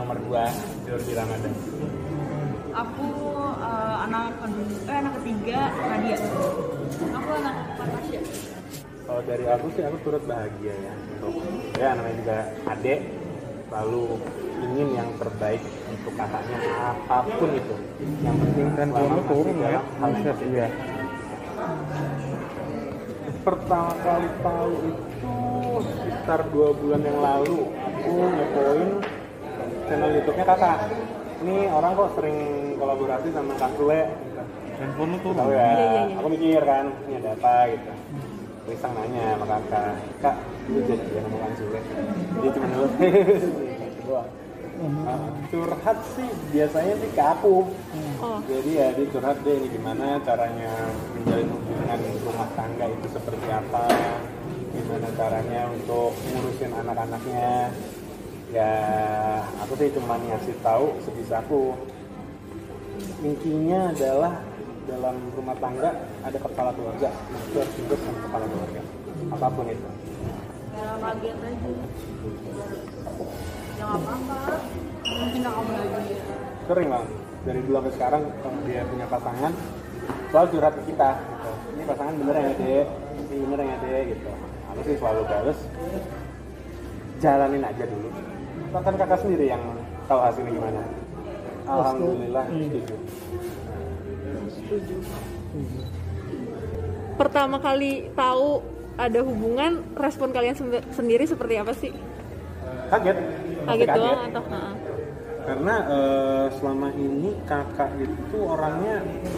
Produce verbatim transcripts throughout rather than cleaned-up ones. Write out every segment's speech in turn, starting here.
nomor dua Jordi Ramadan. Aku uh, anak kedua, eh anak ketiga Nadia. Aku anak Natasha. Kalau dari aku sih aku turut bahagia ya untuk ya namanya juga adik selalu ingin yang terbaik untuk kakaknya apapun itu. Yang penting Dan selama kamu turun masih ya, dalam hal yang iya. Pertama kali tahu itu sekitar dua bulan yang lalu aku ngepoin channel YouTube-nya kakak. Ini orang kok sering kolaborasi sama Kak Sule. Handphone lu turun. Tahu ya? Iya, iya, iya. Aku mikir kan, ini ada apa gitu. Risang nanya sama kakak, kak, lu jadi dia sama Kak Sule. Dia cuma dulu, doang. Uh, curhat sih biasanya sih ke aku. Oh. Jadi ya dia curhat deh ini gimana caranya menjalin hubungan rumah tangga itu seperti apa, gimana caranya untuk ngurusin anak-anaknya. Ya aku sih cuma ngasih tahu sebisaku. Intinya adalah dalam rumah tangga ada kepala keluarga, itu harus hidup sama kepala keluarga apapun itu. Ya kaget aja. Ya nggak apa-apa. Mungkin kamu lagi. Sering lah dari dulu sampai sekarang kalau dia punya pasangan selalu curhat ke kita gitu. Ini pasangan bener ya dek, ini bener ya dek gitu. Aku sih selalu bales, jalanin aja dulu. Bahkan kakak sendiri yang tahu hasilnya gimana. Alhamdulillah setuju. Setuju. Pertama kali tahu ada hubungan, respon kalian sem- sendiri seperti apa sih? Kaget. Kaget Pasti doang atau? Nah. Karena uh, selama ini kakak itu orangnya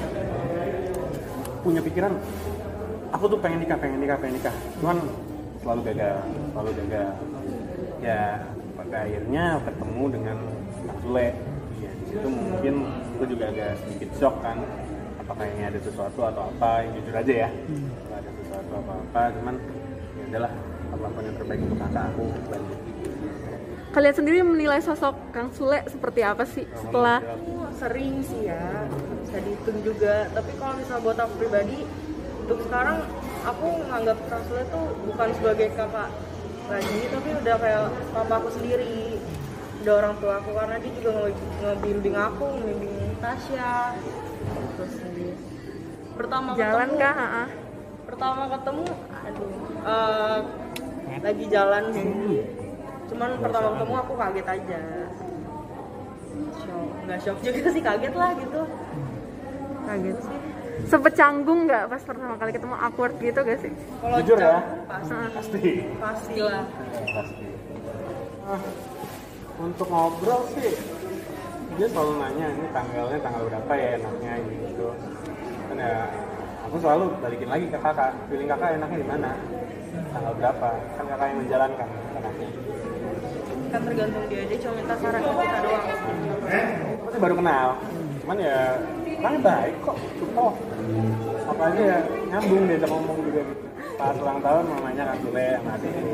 punya pikiran, aku tuh pengen nikah, pengen nikah, pengen nikah. Cuman selalu gagal, selalu gagal. Ya pada akhirnya ketemu dengan Kak Sule. Ya di situ mungkin aku juga agak sedikit shock kan. Apakah ini ada sesuatu atau apa? Yang jujur aja ya. Kalau ada sesuatu apa-apa, cuman ya udahlah, aku lakukan yang terbaik untuk kakak aku. Lanjut. Kalian sendiri menilai sosok Kang Sule seperti apa sih setelah? Aku sering sih ya, bisa dihitung juga. Tapi kalau misalnya buat aku pribadi, untuk sekarang aku menganggap Kang Sule tuh bukan sebagai kakak lagi, tapi udah kayak papa aku sendiri, udah orang tua aku, karena dia juga nge- ngebimbing aku, ngebimbing Tasya. Terus sendiri. Pertama Jalan ketemu, kah? Ha-ha. pertama ketemu, aduh, uh, lagi jalan sih. Cuman pertama ketemu aku kaget aja. Shock, nggak shock juga sih, kaget lah gitu. Kaget sih. Sempet canggung nggak pas pertama kali ketemu, awkward gitu gak sih? Kalau Jujur ya? canggung, pasti, Pasti. pasti lah. Pasti. Ah, untuk ngobrol sih dia selalu nanya ini tanggalnya tanggal berapa ya enaknya gitu. Kan ya aku selalu balikin lagi ke kakak, feeling kakak enaknya di mana, tanggal berapa, kan kakak yang menjalankan enaknya. Kan tergantung dia, dia cuma minta saran ke kita doang. Pasti baru kenal, cuman ya orangnya baik kok, support. Apa aja ya nyambung diajak ngomong juga gitu. Pas ulang tahun mamanya Kak Sule sama adikku.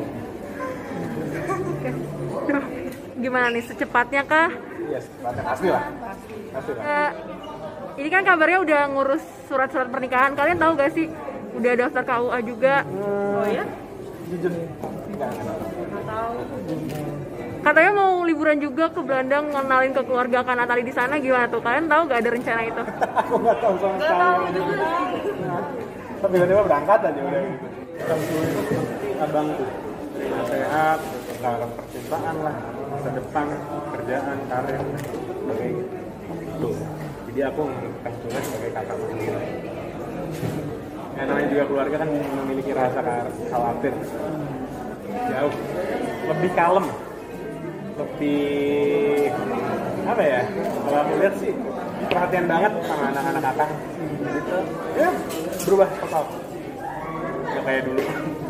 Gimana nih, secepatnya kah? Iya, secepatnya pasti lah. Pasti lah. Eh, ini kan kabarnya udah ngurus surat-surat pernikahan. Kalian tahu gak sih? Udah daftar K U A juga. Oh ya? Jujur, enggak enggak. Nggak tahu. Katanya mau liburan juga ke Belanda, ngenalin ke keluarga Kak Natali di sana. Gimana tuh? Kalian tahu gak ada rencana itu? Aku nggak tahu sama Nggak sekali. tahu juga. Tapi tiba-tiba berangkat aja udah gitu. Kang Sule itu seperti abang tuh, sehat, tentang percintaan lah, masa depan, kerjaan, karir, sebagai itu. Jadi aku menganggap Kang Sule sebagai kakakku sendiri. Ya, namanya juga keluarga kan memiliki rasa khawatir, jauh, lebih kalem, lebih apa ya? Kalau aku lihat sih perhatian banget sama anak-anak kakak. Gitu. Ya berubah total. Gak kayak dulu.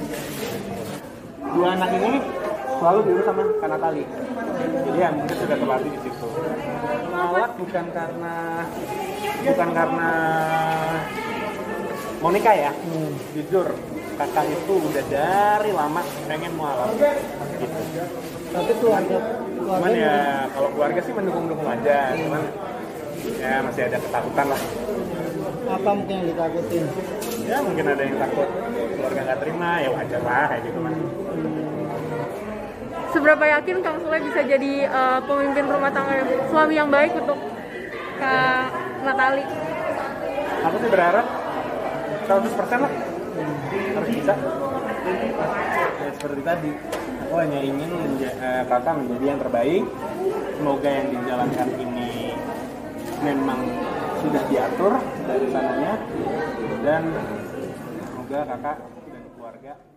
Dua anak ini selalu diurus sama Kak Natali. Jadi ya mungkin sudah terlatih di situ. Menolak bukan karena bukan karena mau nikah ya. Hmm. Jujur kakak itu udah dari lama pengen mau alam. Gitu. Tapi keluarga, Cuman ya kalau keluarga sih mendukung-dukung aja. Cuman ya masih ada ketakutan lah. apa mungkin yang ditakutin? Ya mungkin ada yang takut keluarga nggak terima, ya wajar lah kayak gitu kan. seberapa yakin Kang Sule bisa jadi uh, pemimpin rumah tangga, suami yang baik untuk Kak Natali? Aku sih berharap seratus persen lah harus bisa. Ya, seperti tadi, aku hanya ingin menja- eh, kakak menjadi yang terbaik. Semoga yang dijalankan ini memang sudah diatur dari sananya, dan semoga kakak dan keluarga